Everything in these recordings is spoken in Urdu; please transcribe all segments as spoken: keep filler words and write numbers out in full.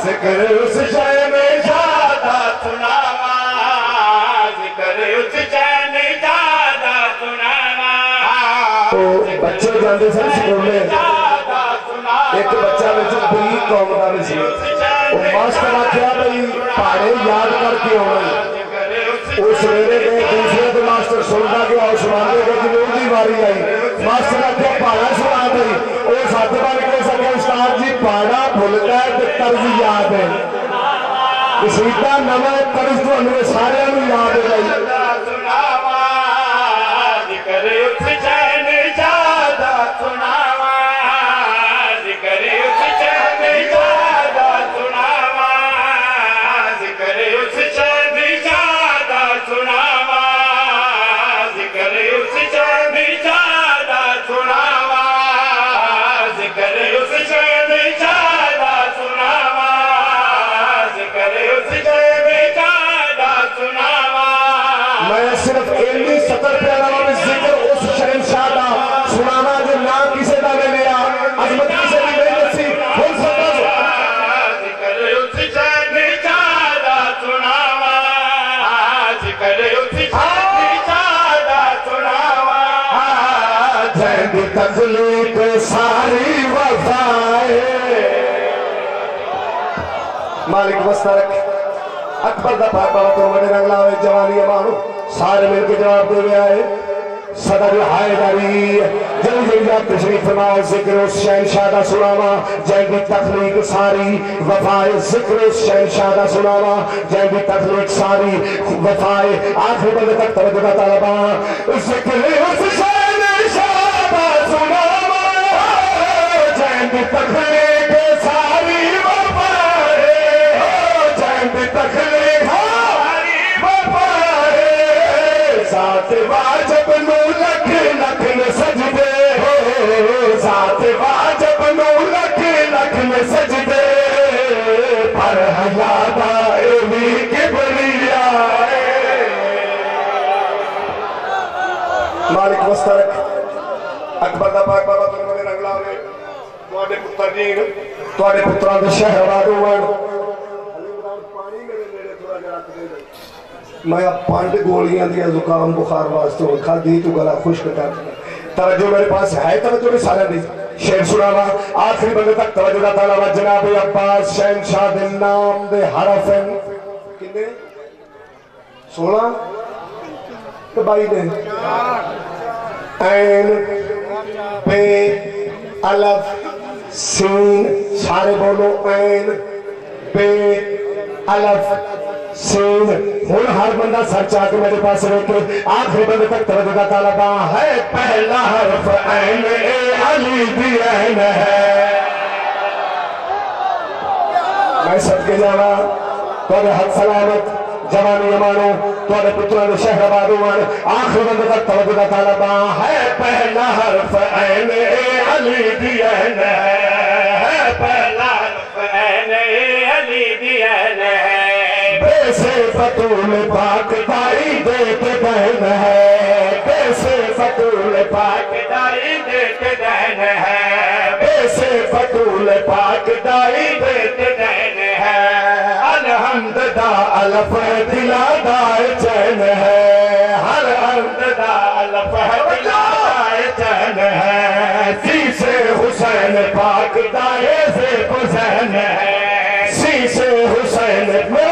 ذکر اس شہن شادہ سناوا ذکر اس شہن شادہ سناوا تو بچے جاندے سن سکول میں ایک بچہ بچہ بری قوم کا بھی وہ ماسٹر آکھیا بھئی پہاڑے یاد کر کے ہوئے اس میرے گئے دوسرے دے ماسٹر سننا گیا اس ماندے گئے جنہوں دی باری آئی ماسٹر آکھیا پہاڑا سنا بھئی وہ ساتھ بار کے سکے استاد جی پہاڑا بھولتا ہے تو طرز یاد ہے اسی کا نوے طرز تو ہمیں سارے ہمیں یاد ہے گئی ذکر اس شہن شادہ سناوا ذکر اس شہن شادہ سناوا ذکر اس شہن شادہ سناوا ذکر اس شہن شادہ سناوا ذکر اس شہن شادہ سناوا ذکر اس شہن شادہ سناوا میں صرف علمی سطر پہ علاوہ میں ذکر اس شہنشاہ دا سنانا جو نام کسے دا میں لیا عظمت کسے بھی نہیں نسی ہم سکتا جو ذکر اس شہنشاہ دا سناوا ذکر اس شہنشاہ دا سناوا جہد تخلیق ساری وفائے مالک مسترک اکبر دا پاک بابا تو بڑے رنگلا ہوئے جوانی امانو سارے مل کے جواب دے گیا ہے صدر حیدری جلد جلد تشریف فرماؤ ذکر اس شہنشاہ دا سناوا جہدی تخلیق ساری وفائے ذکر اس شہنشاہ دا سناوا جہدی تخلیق ساری وفائے آخر بندے تک توجہ دا طالبہ ذکر اس شہنشاہ دا سناوا جہدی تخلیق ساری وفائے جہدی تخلیق ذات واجب نو لکھ لکھ میں سجدے ذات واجب نو لکھ لکھ میں سجدے پر حیادہ ایوی کبریا مالک مسترک اکبر دا پاک بابا تو انہوں نے رنگلا ہوئے توڑے پتر جین توڑے پتران دے شہر وادو ون میں اب پانڈ گولیاں دیا زکام بخار واسطے ہوں کھا دی تو گلا خوشک کر توجہ میرے پاس ہے توجہ نہیں سارا نہیں شہر سناوا آخری بندے تک توجہ دا تعالیٰ جناب عباس شہنشاہ دے نام دے حرفن کنے سولہ کبائی دے این پہ الف سین سارے بولو این پہ الف سین ہون ہر بندہ سر چاہ کے میرے پاس رکھے آخری بندے تک توجہ دا طالبہ ہے پہلا حرف این اے علی دی این ہے میں صدقے جانا توڑے حد سلامت جوانی امانو توڑے پتران شہر آبادوان آخری بندے تک توجہ دا طالبہ ہے پہلا حرف این اے علی دی این ہے پہلا حرف این اے علی دی این ہے بیسے فتول پاک دائی دیکھ دہن ہے بیسے فتول پاک دائی دیکھ دہن ہے بیسے فتول پاک دائی دیکھ دہن ہے الحمد دا الف دلا دائے چین ہے ہر الحمد دا الف دلا دائے چین ہے سیسے حسین پاک دائے سے حسین ہے سیسے حسین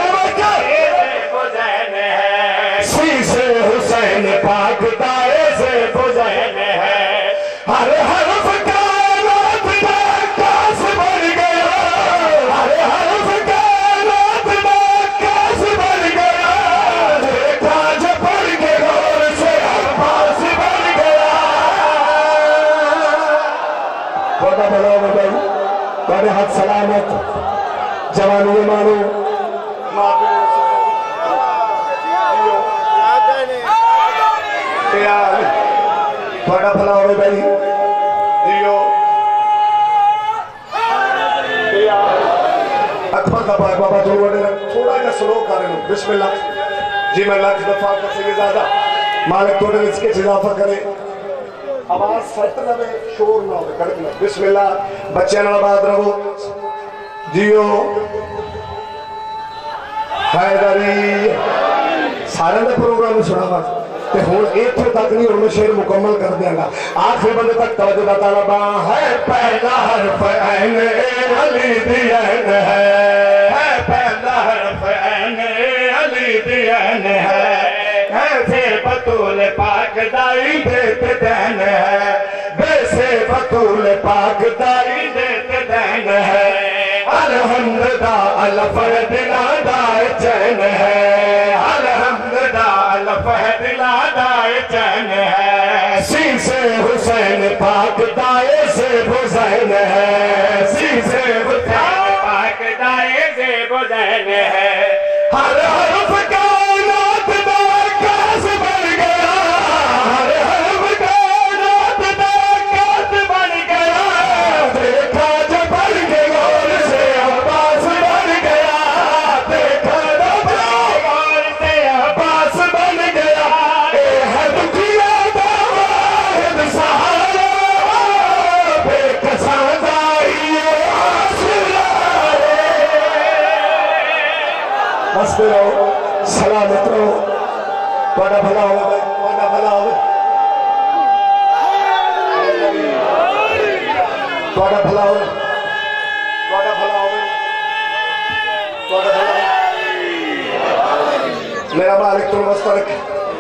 حسین پاک دائے سے حسین ہے ہر حرف کائنات میں کاس بڑھ گیا ہر حرف کائنات میں کاس بڑھ گیا دیکھا جو پڑھ کے غور سے عباس بڑھ گیا خدا بھلا ہو گئی تھوڑے ہاتھ سلامت جوانی مانو تھوڑا بھلا ہوئے بھائی دیو اکبر کا پاک بابا جو وڈے تھوڑا جا سلو کریں بسم اللہ جی میں لاکھ دفعہ کر سے زیادہ مالک توڑے اس کے اضافہ کرے آواز سٹ لگے شور نہ ہوئے کڑک نہ بسم اللہ بچے نہ بات رہو دیو हैदरी सारे का प्रोग्राम सुना वा ते हुण इत्थों तक नहीं, हुण शेर मुकम्मल कर देंगा। आखिरी बंदे तक तवज्जो दा तालबा है। पहला हरफ ऐन अली दी ऐन है, पहला हरफ ऐन अली दी ऐन है, फिर बतूल पाक दाई देत दैन है, वैसे बतूल पाक दाई देत दैन है, अलहम्द दा अलफर दिला दाए चैन है, अलहम्द दा अलफर दिला दाए चैन है, शीशे हुसैन पाक दाए से हुसैन है, शीशे हुसैन पाक दाए से हुसैन है, हर हरफ कायनात दा कास बन गया, हर हरफ कायनात दा कास बन गया, देखा जो बन के गौर से अब्बास बन गया, देखा जो गौर से अब्बास बन गया, ए है दुखिया दा वाहिद सहारा, बेकसा दाइयो आसरा। बसते रहो, सलामत रहो, तुहाडा भला होवे, तुहाडा भला होवे, तुहाडा भला होवे, तुहाडा भला होवे, तुहाडा भला होवे। मेरा मालिक तुम वस्ता रखे।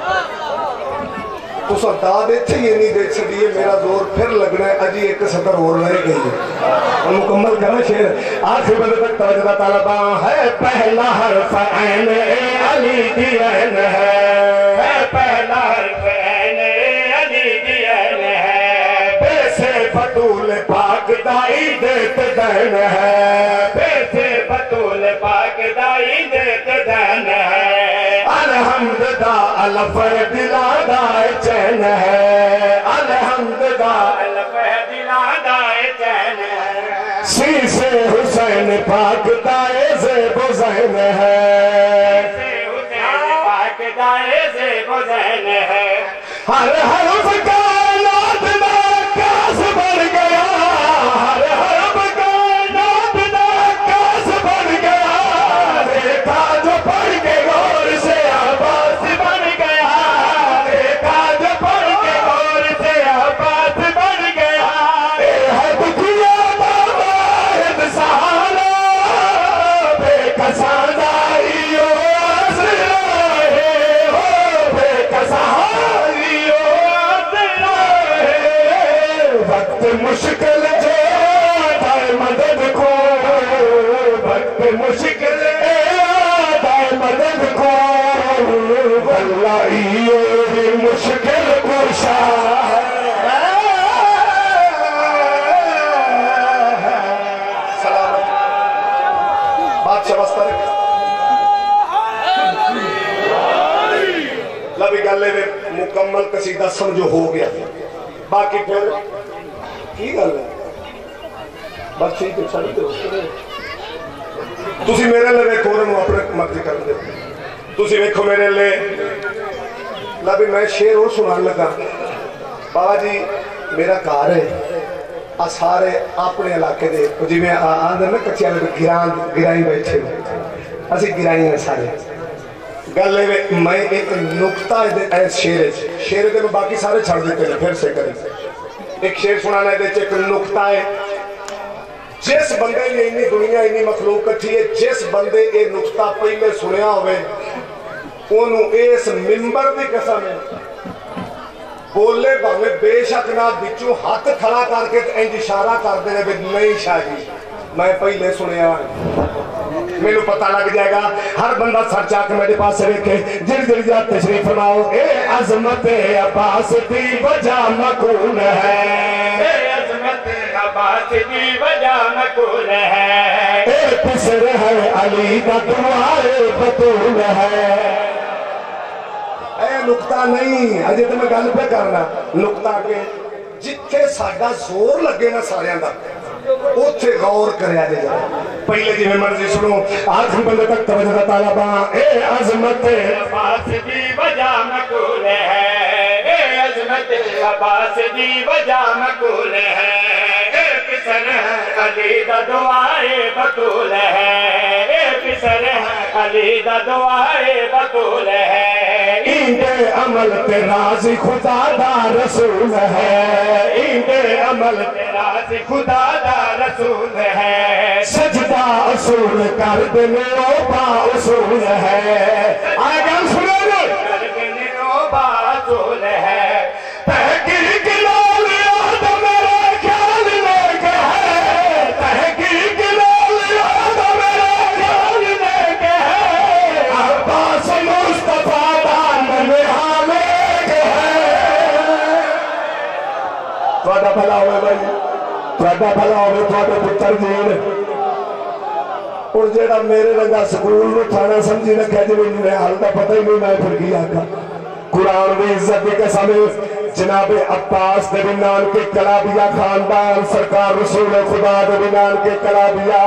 तुसा दाद इत्थे ही नहीं दे छड़ी है, मेरा जोर फिर लगना है, अजी एक सतर और रह गई है। और मुकम्मल करना शेर आखिरी बंदे तक तवज्जो दा तालबा है। पहला हरफ ऐन अली दी ऐन है, पहला हरफ ऐन अली दी ऐन है, वैसे बतूल पाक दाई देत दैन है, वैसे बतूल पाक दाई देत दैन है, अलहम्द दा अलफर दिला दाए चैन है, अलहम्द दा अलफर दिला दाए चैन है, शीशे हुसैन पाक दाए से हुसैन है, हुसैन पाक दाए से हुसैन है, हर हरफ कायनात दा कास बन गया, हर हरफ कायनात दा कास बन गया, देखा जो पढ़ के गौर से अब्बास बन गया, देखा जो पढ़ के गौर से अब्बास बन गया, ए है दुखिया दा वाहिद सहारा, बेकसा दाइयो आसरा है, हो बेकसा दाइयो आसरा है, वक्त मुश्किल जो दाए मदद को, वक्त मुश्किल दाए मदद को, वल्लाही ये भी मुश्किल कुशा है। सलामत बादशाह वस्ता रखे। लभी गल में मुकम्मल कसीदा समझो हो गया, बाकी फिर की गल है बस ठीक है छड़ी दो। तुसी मेरे लिए वेखो, उन्होंने अपने मर्जी कर दे, तुसी वेखो मेरे लिए। लभी मैं शेर वो सुनान लगा। बाबा जी मेरा घर है, आ सारे अपने इलाके दे जिवें आंदे ना कच्चे गिरा गिराई बैठे, असी गिराई हैं सारे। गल मैं एक नुकता शेर शेर के मैं बाकी सारे छड़ देते हैं, फिर से करें एक शेर सुनाना एक नुकता है। जिस बंदे ने इन्नी दुनिया इन्नी मखलूक कट्ठी है, जिस बंदे ये नुकता पहले सुनिया होवे ओनू इस मिंबर की कसम है बोले भावे बेशक ना बिचू हाथ खड़ा करके इंज इशारा कर दे भी नहीं शाही मैं पहले सुनिया, मेनू पता लग जाएगा। हर बंदा सर चाक मेरे पास रखे, जिर जिर जा तशरीफ फरमाओ। ए अजमत अब्बास दी वजह मकून है, ए अजमत अब्बास दी वजह मकून है, ए पिसर है अली दा तुम्हारे बतूल है। ए नुकता नहीं, अजे तो मैं गल पे करना नुकता के जिथे साडा जोर लगे ना सारियां दा उथे गौर करया जाए। पहले जिवें मर्जी सुनो, आखिरी बंदे तक तवज्जो दा तालबा। ए अजमत अब्बास दी वजह मकूल है, ए अजमत अब्बास दी वजह मकूल है, ए पिसर है अली दा दुआए बतूल है, ए पिसर है علی دا دعائے بطول ہے ایندے عمل تے راضی خدا دا رسول ہے ایندے عمل تے راضی خدا دا رسول ہے سجدہ اصول کر دنے او با اصول ہے آئے گا سنے لے کر دنے او با اصول ہے تحقیق لال یاد میرے خیال لے کے ہے تحقیق لال یاد میرے خیال لے کے ہے عباس مصطفیٰ دان نحال لے کے ہے توڑا بھلا ہوئے بھائی توڑا بھلا ہوئے توڑے پتر جین اور جیڑا میرے رنگا سکول میں تھانا سمجھی رکھا جی میں نحال دا پتہ ہی نہیں میں پھر کیا کا قرآن میں عزت کے قسم جناب عباس دے بنان کے کلابیہ خاندان سرکار رسول خدا دے بنان کے کلابیہ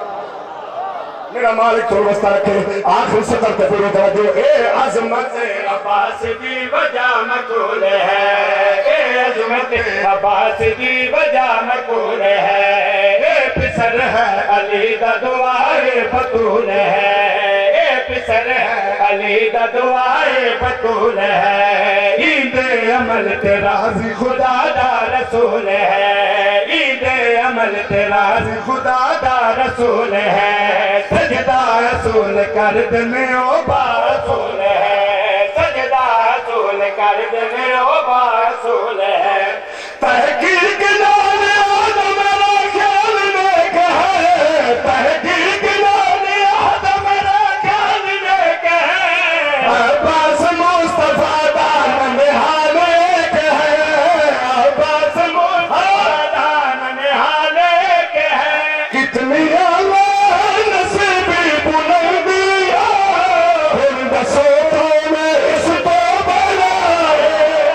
میرا مالک تو وسطہ رکھے آخر سطر تے پوری توجہ اے عظمت عباس دی وجہ مقبول ہے اے عظمت عباس دی وجہ مقبول ہے اے پسر ہے علی دا دعائے بطول ہے اے پسر ہے علی دا دعائے بطول ہے عید عمل تے راضی خدا دا رسول ہے عید عمل تے راضی خدا دا رسول ہے سجدہ رسول کر دنے او با رسول ہے سجدہ رسول کر دنے او با رسول ہے تحقیق لال یاد میرا خیال لے کے ہے تحقیق لال یاد میرا خیال لے کے ہے عباس مصطفیٰ دان نحال لے کے ہے عباس مصطفیٰ دان نحال لے کے ہے کتنی اللہ نصیبی بلندیا ہن دسو تو میں اس تو بلائے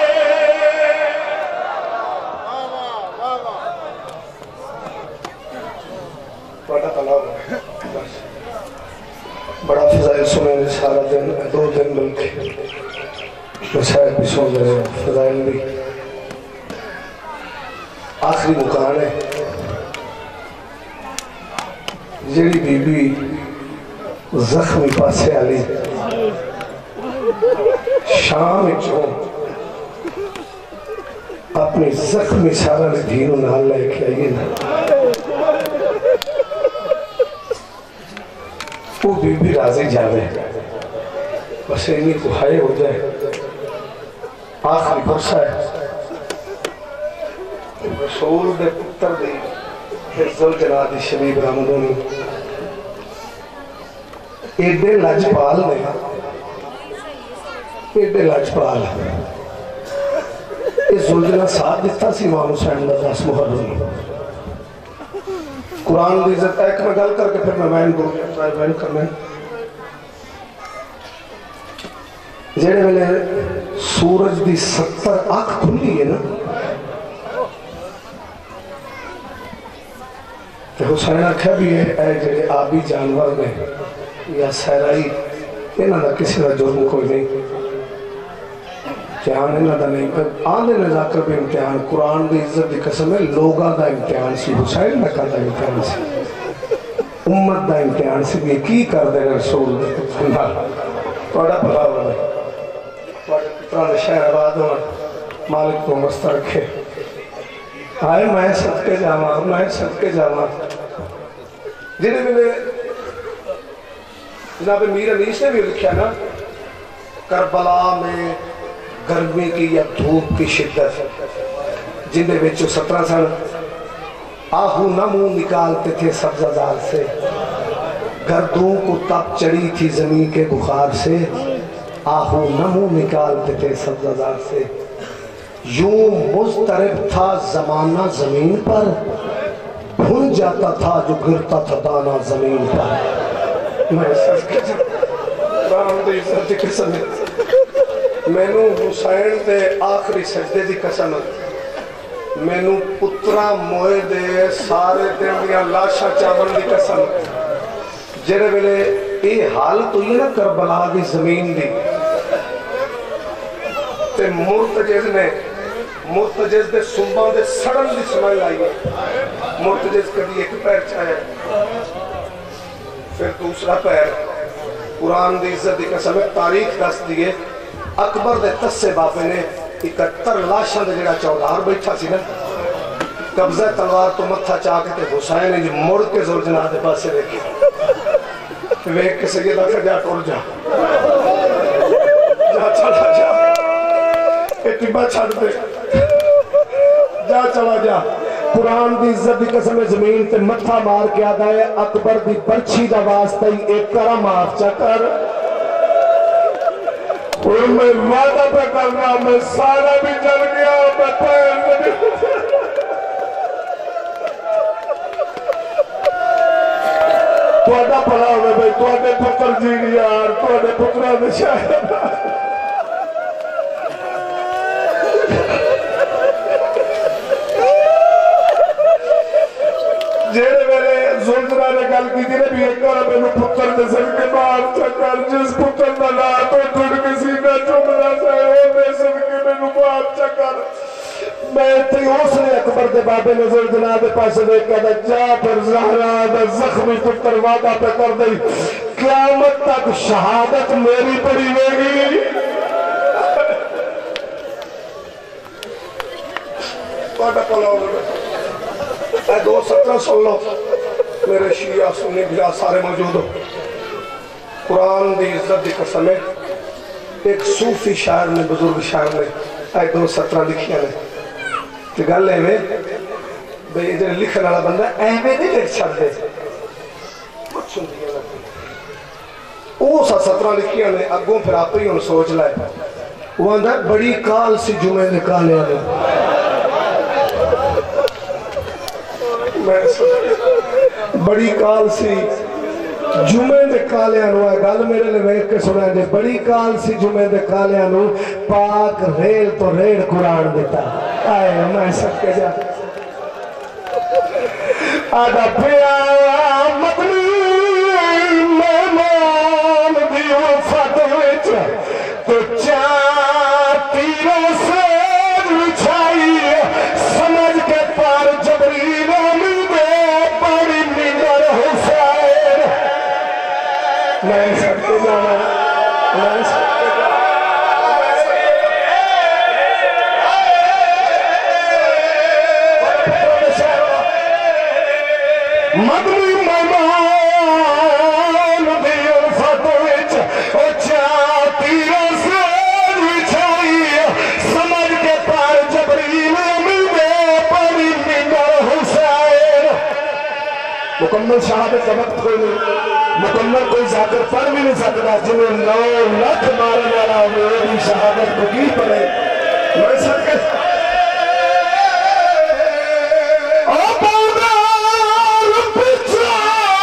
بڑا طلاق ہے بڑا فضائل سنیں سارا دن دو دن بلکہ مسائل بھی سن رہے فضائل بھی آخری مکان ہے جیڑی بی بی زخمی پاسے آلی شام چون اپنی زخمی سارا نے دھینوں نال لے کے آئیے نا وہ بی بی راضی جاوے بس انہی کو ہائے ہو جائے آخری برسہ ہے رسول دے پتر دی حفظل جنادی شبیب رحمدونی ایڈے لاجپال نے ایڈے لاجپال اس زلجنہ ساتھ دیتا سی امام حسین دس محرم قرآن دی عزت ایک میں گل کر کے پھر میں وین دو وین کرنے جیڑے میں سورج دی ستر آنکھ کھلی ہے نا کہ حسین آکھا بھی ہے اے جیڑے آبی جانور نے یا سہرائی انہاں دا کسی دا جرم کوئی نہیں امتحان انہاں دا نہیں آدھے نزاکر بھی امتحان قرآن دی عزت دی قسم ہے لوگاں دا امتحان سی حسین نکا دا امتحان سی امت دا امتحان سی بھی کی کر دے رسول توڑا بھلا ہوا ہے توڑا پتران شہر آباد ہونا مالک کو مستہ رکھے آئے میں صدقے جاما میں صدقے جاما جنہیں میں نے جناب میر انیس نے بھی لکھا نا کربلا میں گرمی کی یا دھوپ کی شدت جن میں بچو سترہ سن آہو نمو نکالتے تھے سبزہ سے گردوں کو تپ چڑی تھی زمین کے بخار سے آہو نمو نکالتے تھے سبزہ سے یوں مضطرب تھا زمانہ زمین پر بھن جاتا تھا جو گرتا تھا دانا زمین پر میں سچ کے رام دی عزت کی قسم میں نو حسین دے آخری سجدے دی قسم میں نو پترا موئے دے سارے دن دیا لاشا چاون دی قسم جرے ویلے اے حال تو یہ نا کربلا دی زمین دی تے مرتجز نے مرتجز دے سنبان دے سڑن دی سمائل آئی مرتجز کبھی ایک پیر چاہے پھر دوسرا پیر قرآن دی عزت دی قسم تاریخ دس دیے اکبر دے تسے باپے نے اکہتر لاشاں دے جڑا چودار بیٹھا سی نا قبضہ تلوار تو متھا چاہ کے تے حسین نے جو مڑ کے زور جناح دے پاسے دیکھی ویک کے سیدہ کہ جا ٹور جا جا چلا جا اتبا چھڑ دے جا چلا جا قرآن دی عزت دی قسم زمین تے متھا مار کے آدھا ہے اکبر دی برچھی دا واسطہ ہی ایک کرا معاف چکر اور میں وعدہ پہ کرنا میں سارا بھی جل گیا میں پہن تو آدھا پڑا ہوئے بھائی تو آدھے پتر جی یار تو آدھے پترہ دے شاید جیڑے میرے زلزلہ نے گل کی تھی نے بھی ایک اور میں نے پتر دے سن کے بار چکر جس پتر دا لا تو ٹوٹ کے سینہ چمنا چاہے وہ دے سن کے میں نے بار چکر میں تی اس نے اکبر دے بابے نے زلزلہ دے پاس دیکھ کہا جا پر زہرہ دا زخمی پتر وعدہ پہ کر دئی قیامت تک شہادت میری پڑی ہوگی پاٹا پلا ہوگا اے دو سترہ سن لو میرے شیعہ سنی بھیا سارے موجود ہو قرآن دی عزت دی قسم ہے ایک صوفی شاعر نے بزرگ شاعر نے اے دو سترہ لکھیا نے کہ گل ہے میں بھئی ادھر لکھنے والا بندہ اے میں نہیں لکھ چھڑ دے کچھ سن دیا لگتا او سا سترہ لکھیا نے اگوں پھر آپ ہی انہوں سوچ لائے وہ اندر بڑی کال سی جمعے نکالے آنے بڑی کال سی جمعے دے کالیاں نو ہے گل میرے لئے ویک کے سنا ہے بڑی کال سی جمعے دے کالیاں نو پاک ریل تو ریڑ قرآن دیتا آئے میں سب کے جا آدھا پیا مدنی مہمان دیو فتوچ تو چاہتی رسول وچھائی سمجھ کے پار جبریل میں سب کے جانا میں سب کے جانا مدنی مہمان دی الفت وچ او چاہتی رسول وچھائی سمجھ کے پار جبریل ملے پڑی منبر حسین مکمل شہادت کا وقت کوئی نہیں مکمل کوئی ذاکر پڑھ بھی نہیں سکتا جنہیں نو لکھ مارنے والا میری شہادت کو کی پڑے میں سکتے او بودار پچھا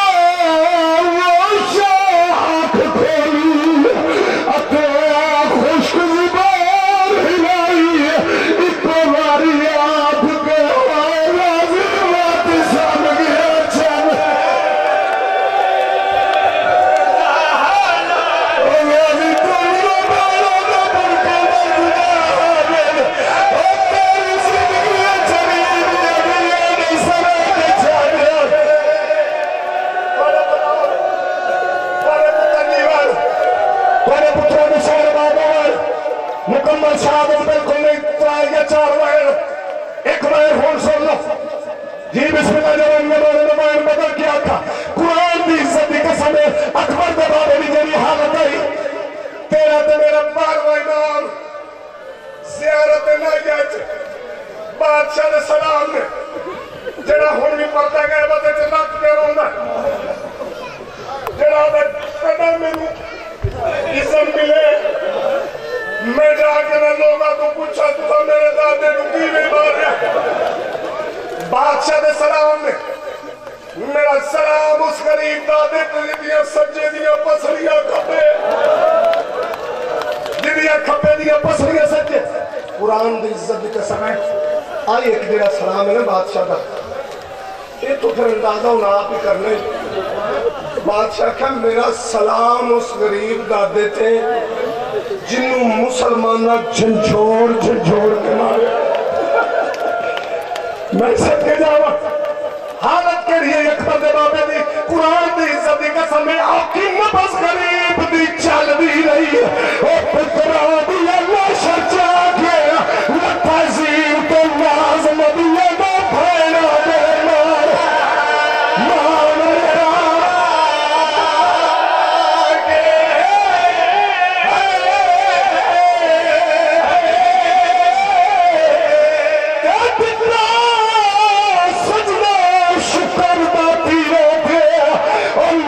وہ شاک کھولی اکوا خوشک زبان ہلائی اتواری آپ کے رازی وات سام گیا چل مکمل شہادت بالکل نہیں ترائے یا چار وائر ایک وائر ہون سن لو جی بسم اللہ جوان نبان نبان بدل کیا تھا قرآن دی عزت دی قسم ہے اکبر دے بابے بھی جنی حالت آئی تیرا تے میرا باروہ امام زیارت ناجت بادشاہ دے سلام نے جڑا ہون بھی پڑتا گئے بدے چلاک پہ رونا جڑا دے قدر میں اسم ملے میں جا کے نہ لوگا تو پوچھا تو تھا میرے دادے رکی میں ماریا بادشاہ دے سلام نے میرا سلام اس غریب دادے تجھے دیا سجے دیا پسلیاں کھپے دیا کھپے دیا پسلیاں سجے قرآن دی عزت دی قسم ہے آئی ایک دیرہ سلام ہے نا بادشاہ دا یہ تو پھر اندازہ ہونا آپ ہی کرنے بادشاہ کہا میرا سلام اس غریب دادے تھے جنہوں مسلمانہ جھنجھوڑ جھنجھوڑ کے مارے میں سب کے جاوا حالت کے لیے اکبر دے بابے دی قرآن دی عزت دی قسم میں آقی نبس غریب دی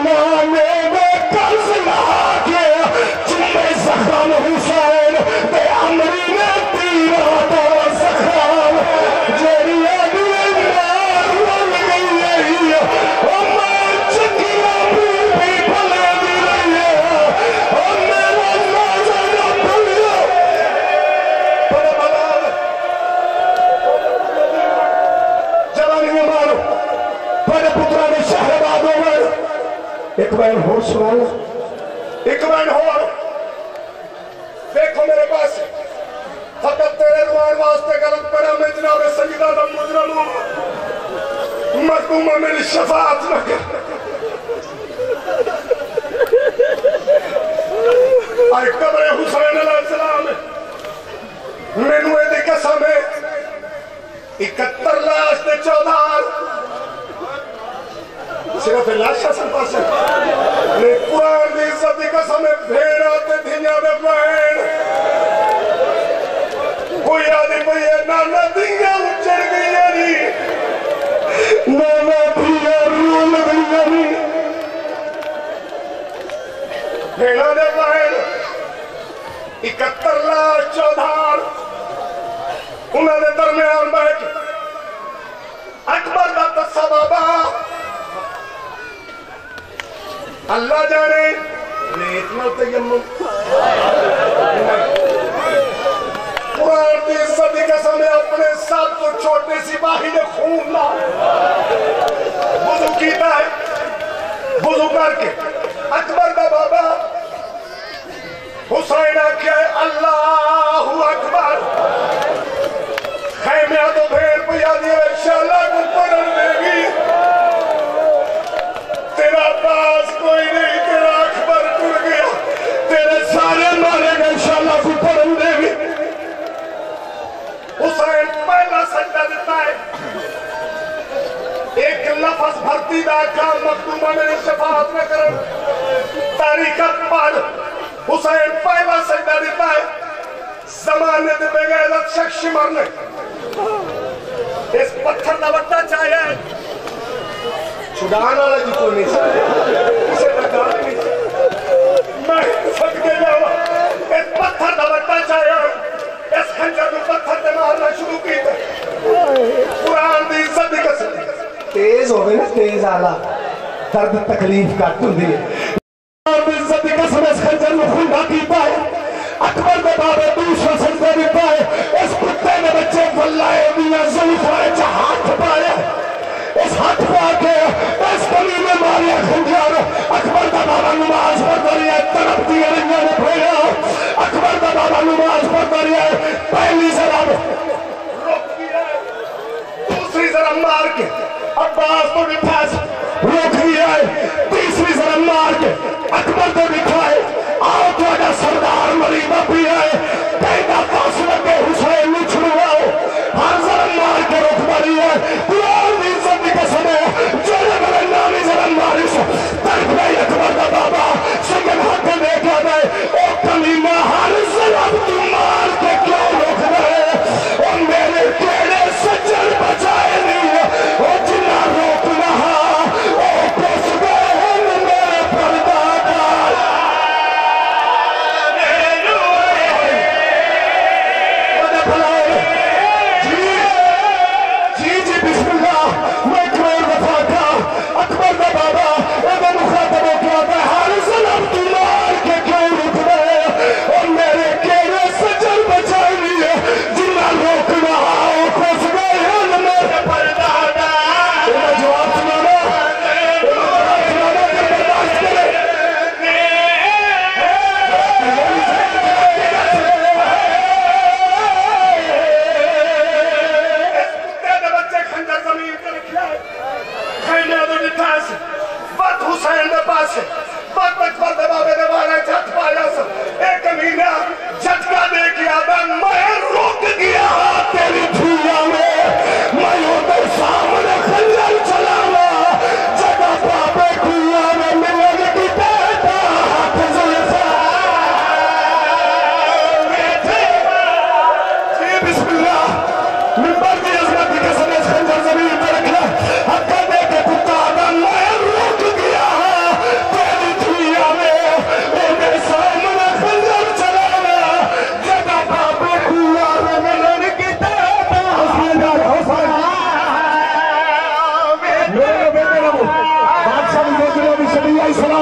زمانے میں قرض لا کے چمے زخم حسین بے عمری میں تیرا تو زخم جیری آدھے مار رول گئی ہے اور میں چکیاں بھی بھی بھلے دی رہی ہے اور میرا نازہ نہ بھلیا بڑا بلال جوانی مارو بڑے پترہ نے شہر بادوں میں ایک بین ہو سنانا ایک بین ہو دیکھو میرے پاس فقط تیرے روان واسطے غلط پڑا میں جناب سیدہ دا مجرم ہوں مخدومہ میری شفاعت نہ کر آئی قبر حسین علیہ السلام میں نوے دی قسم ہے اکتر لاش دے چودار صرف لاشا سن پاس ہے نے قرآن دی عزت دی قسم ہے بھیڑا تے دھنیا دے بہن کوئی آدھی کوئی ہے نانا دنیا اچھر گئی ہے نانا دنیا رول گئی ہے بھیڑا دے بہن اکتر لاش چودھار انہوں نے درمیان بیٹھ اکبر دا تسا بابا اللہ جانے نیت نہ تیمم قرآن دی عزت کی قسم ہے اپنے ساتھ تو چھوٹے سپاہی نے خون لا وضو کیتا ہے وضو کر کے اکبر دا بابا حسین آکھیا ہے اللہ اکبر خیمیاں تو بھیڑ پیا دیا انشاءاللہ کو پڑھن دے گی تیرا پاس کوئی نہیں تیرا اکبر ٹر گیا تیرے سارے مارے گا انشاءاللہ کو پڑھن دے گی حسین پہلا سجدہ دیتا ہے ایک لفظ بھرتی دا کام مخدومہ میری شفاعت نہ کرن تاریخت پڑھ حسین پہلا سجدہ دیتا ہے زمانے دے بغیرت شخص مرنے اس پتھر دا وٹا چاہیا ہے چھڑانا لگی کوئی نہیں سکتے اسے لگانا نہیں میں سکتے جاؤں اس پتھر دا وٹا چاہیا ہے اس خنجر میں پتھر دے مارنا شروع کی تھے قرآن دی عزت دی قسم تیز ہوئے نا تیز آلہ درد تکلیف کاٹوں دی قرآن دی عزت دی قسم اس خنجر میں خونڈا کی پائے اکبر دے بابے دوسرا سجدے بھی پائے اس کتے میں بچے واللہ میاں زلفائے جہات پائے اس ہاتھ پا کے اس کمی میں ماریا خنجر اکبر دا بابا نماز پڑھ دریا طرف دیا رنگا نے بھیڑا اکبر دا بابا نماز پڑھ دریا پہلی ذرا روک دیا دوسری ذرا مار کے عباس تو بٹھاس روک دیا تیسری ذرا مار کے اکبر تو بٹھائے آؤ تو اگر سردار مریبہ بھی آئے پہنا فاصلہ کے حسین نہیں چھڑواؤ ہر ذرا مار کے روک دیا قرآن دی عزت کی قسم ہے جو نے میرے نامی ذرا ماری سے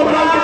بلند